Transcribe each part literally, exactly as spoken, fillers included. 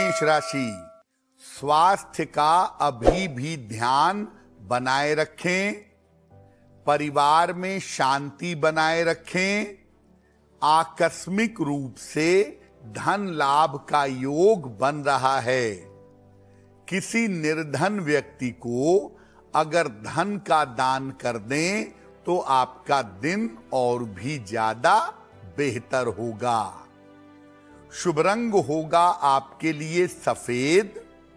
मेष राशि, स्वास्थ्य का अभी भी ध्यान बनाए रखें, परिवार में शांति बनाए रखें। आकस्मिक रूप से धन लाभ का योग बन रहा है। किसी निर्धन व्यक्ति को अगर धन का दान कर दें तो आपका दिन और भी ज्यादा बेहतर होगा। शुभ रंग होगा आपके लिए सफेद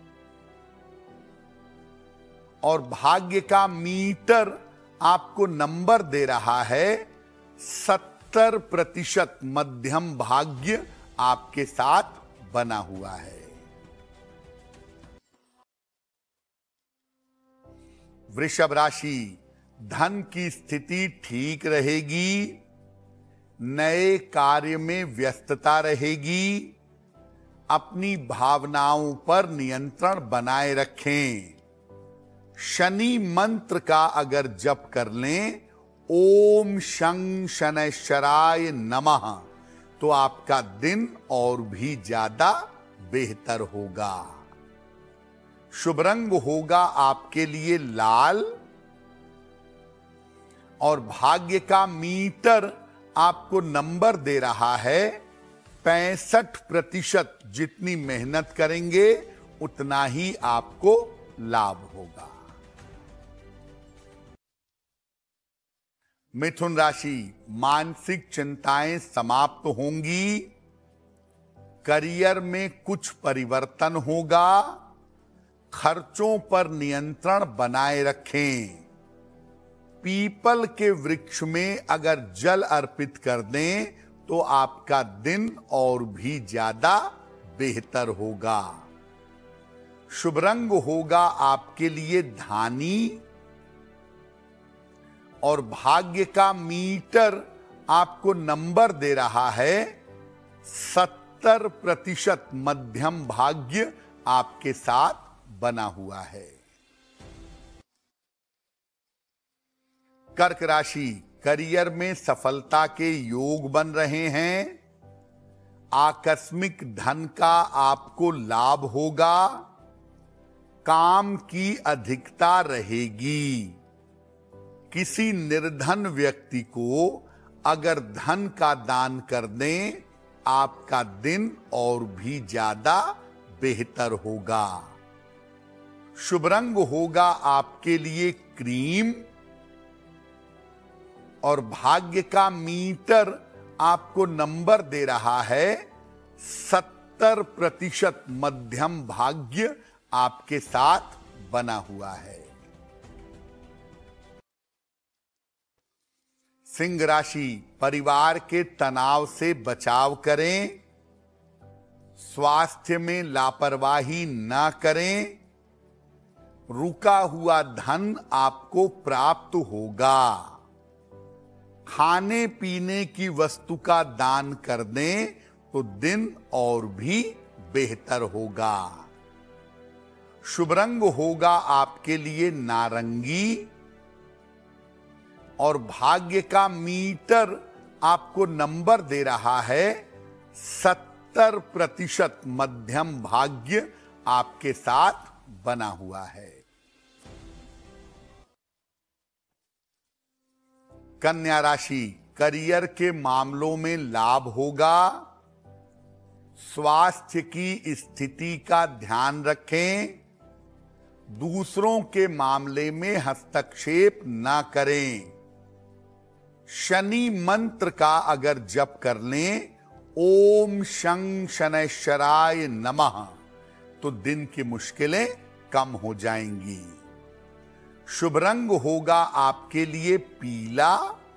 और भाग्य का मीटर आपको नंबर दे रहा है सत्तर प्रतिशत। मध्यम भाग्य आपके साथ बना हुआ है। वृषभ राशि, धन की स्थिति ठीक रहेगी। नए कार्य में व्यस्तता रहेगी। अपनी भावनाओं पर नियंत्रण बनाए रखें। शनि मंत्र का अगर जप कर लें, ओम शं शनैश्चराय नमः, तो आपका दिन और भी ज्यादा बेहतर होगा। शुभ रंग होगा आपके लिए लाल और भाग्य का मीटर आपको नंबर दे रहा है पैंसठ प्रतिशत। जितनी मेहनत करेंगे उतना ही आपको लाभ होगा। मिथुन राशि, मानसिक चिंताएं समाप्त होंगी। करियर में कुछ परिवर्तन होगा। खर्चों पर नियंत्रण बनाए रखें। पीपल के वृक्ष में अगर जल अर्पित कर दें तो आपका दिन और भी ज्यादा बेहतर होगा। शुभ रंग होगा आपके लिए धानी और भाग्य का मीटर आपको नंबर दे रहा है सत्तर प्रतिशत। मध्यम भाग्य आपके साथ बना हुआ है। कर्क राशि, करियर में सफलता के योग बन रहे हैं। आकस्मिक धन का आपको लाभ होगा। काम की अधिकता रहेगी। किसी निर्धन व्यक्ति को अगर धन का दान कर दें, आपका दिन और भी ज्यादा बेहतर होगा। शुभ रंग होगा आपके लिए क्रीम और भाग्य का मीटर आपको नंबर दे रहा है सत्तर प्रतिशत। मध्यम भाग्य आपके साथ बना हुआ है। सिंह राशि, परिवार के तनाव से बचाव करें। स्वास्थ्य में लापरवाही न करें। रुका हुआ धन आपको प्राप्त होगा। खाने पीने की वस्तु का दान कर दें तो दिन और भी बेहतर होगा। शुभ रंग होगा आपके लिए नारंगी और भाग्य का मीटर आपको नंबर दे रहा है सत्तर प्रतिशत। मध्यम भाग्य आपके साथ बना हुआ है। कन्या राशि, करियर के मामलों में लाभ होगा। स्वास्थ्य की स्थिति का ध्यान रखें। दूसरों के मामले में हस्तक्षेप न करें। शनि मंत्र का अगर जप कर लें, ओम शं शनैश्चराय नमः, तो दिन की मुश्किलें कम हो जाएंगी। शुभ रंग होगा आपके लिए पीला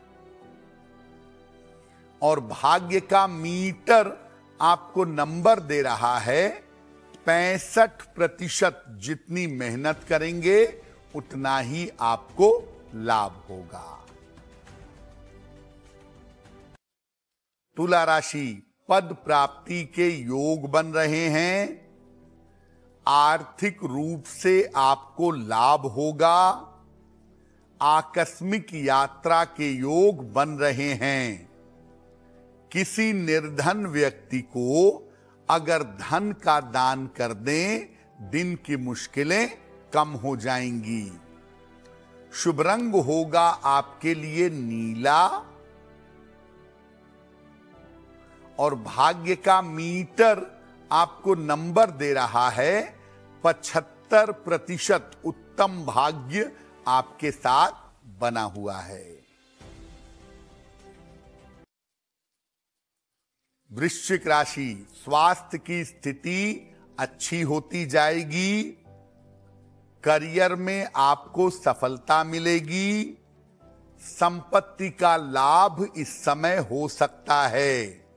और भाग्य का मीटर आपको नंबर दे रहा है पैंसठ प्रतिशत। जितनी मेहनत करेंगे उतना ही आपको लाभ होगा। तुला राशि, पद प्राप्ति के योग बन रहे हैं। आर्थिक रूप से आपको लाभ होगा। आकस्मिक यात्रा के योग बन रहे हैं। किसी निर्धन व्यक्ति को अगर धन का दान कर दें, दिन की मुश्किलें कम हो जाएंगी। शुभ रंग होगा आपके लिए नीला और भाग्य का मीटर आपको नंबर दे रहा है पचहत्तर प्रतिशत उत्तम भाग्य आपके साथ बना हुआ है। वृश्चिक राशि, स्वास्थ्य की स्थिति अच्छी होती जाएगी। करियर में आपको सफलता मिलेगी। संपत्ति का लाभ इस समय हो सकता है।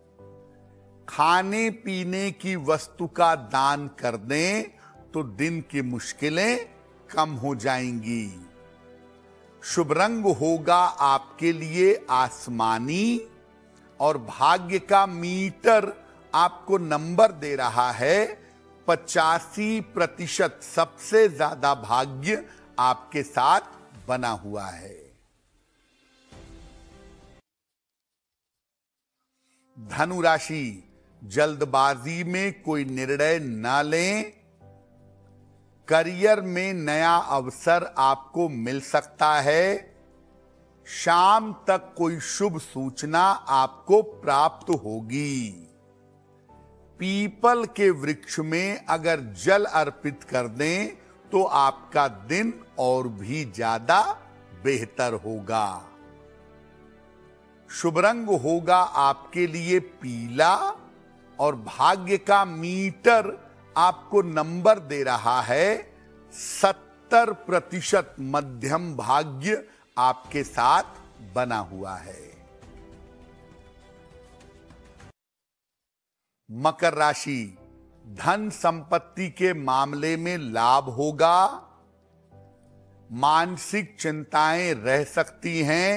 खाने पीने की वस्तु का दान कर दें तो दिन की मुश्किलें कम हो जाएंगी। शुभ रंग होगा आपके लिए आसमानी और भाग्य का मीटर आपको नंबर दे रहा है पचासी प्रतिशत। सबसे ज्यादा भाग्य आपके साथ बना हुआ है। धनु राशि, जल्दबाजी में कोई निर्णय न लें। करियर में नया अवसर आपको मिल सकता है। शाम तक कोई शुभ सूचना आपको प्राप्त होगी। पीपल के वृक्ष में अगर जल अर्पित कर दें तो आपका दिन और भी ज्यादा बेहतर होगा। शुभ रंग होगा आपके लिए पीला और भाग्य का मीटर आपको नंबर दे रहा है सत्तर प्रतिशत। मध्यम भाग्य आपके साथ बना हुआ है। मकर राशि, धन संपत्ति के मामले में लाभ होगा। मानसिक चिंताएं रह सकती हैं।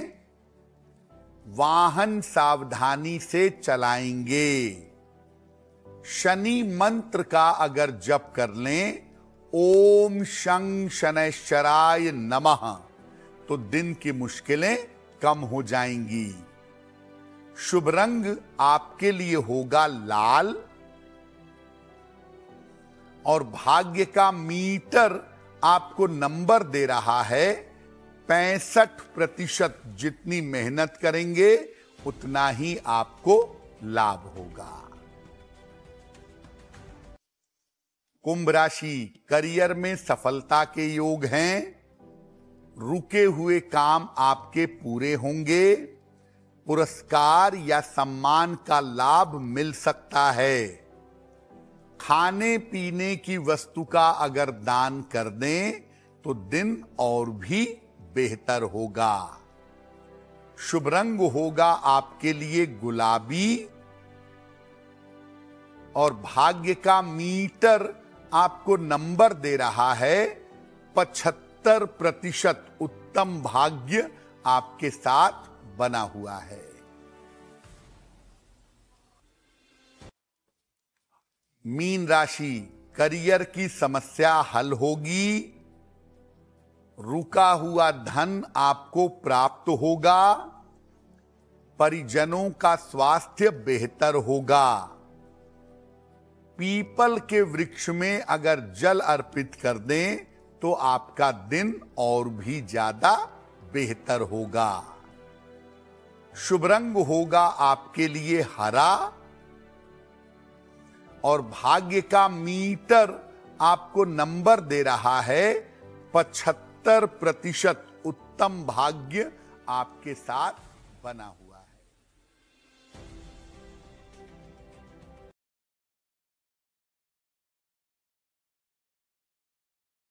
वाहन सावधानी से चलाएंगे। शनि मंत्र का अगर जप कर लें, ओम शं शनैश्चराय नमः, तो दिन की मुश्किलें कम हो जाएंगी। शुभ रंग आपके लिए होगा लाल और भाग्य का मीटर आपको नंबर दे रहा है पैंसठ प्रतिशत। जितनी मेहनत करेंगे उतना ही आपको लाभ होगा। कुंभ राशि, करियर में सफलता के योग हैं। रुके हुए काम आपके पूरे होंगे। पुरस्कार या सम्मान का लाभ मिल सकता है। खाने पीने की वस्तु का अगर दान कर दें तो दिन और भी बेहतर होगा। शुभ रंग होगा आपके लिए गुलाबी और भाग्य का मीटर आपको नंबर दे रहा है पचहत्तर प्रतिशत। उत्तम भाग्य आपके साथ बना हुआ है। मीन राशि, करियर की समस्या हल होगी। रुका हुआ धन आपको प्राप्त होगा। परिजनों का स्वास्थ्य बेहतर होगा। पीपल के वृक्ष में अगर जल अर्पित कर दें तो आपका दिन और भी ज्यादा बेहतर होगा। शुभ रंग होगा आपके लिए हरा और भाग्य का मीटर आपको नंबर दे रहा है पचहत्तर प्रतिशत। उत्तम भाग्य आपके साथ बना हुआ।